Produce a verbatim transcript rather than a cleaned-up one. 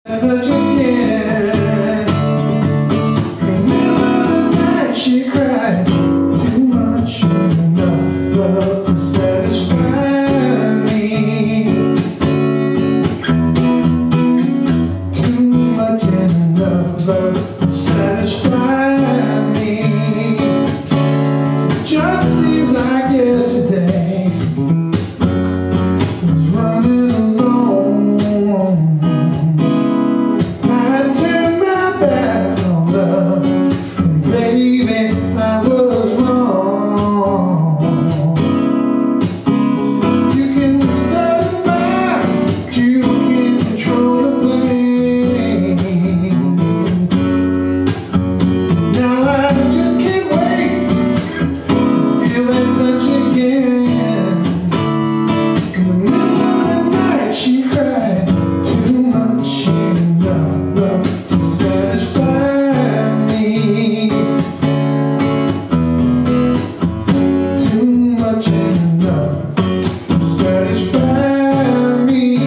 Touch again. In the middle of the night she cried. Too much and enough love to satisfy me. Too much and enough love to satisfy me. It just seems like yesterday was running alone. I turned my back on love, and baby, I was wrong. You can start a fire, but you can't control the flame. Now I just can't wait to feel that touch again. In the middle of the night she cried. Too much and enough love to satisfy me. Too much and enough to satisfy me.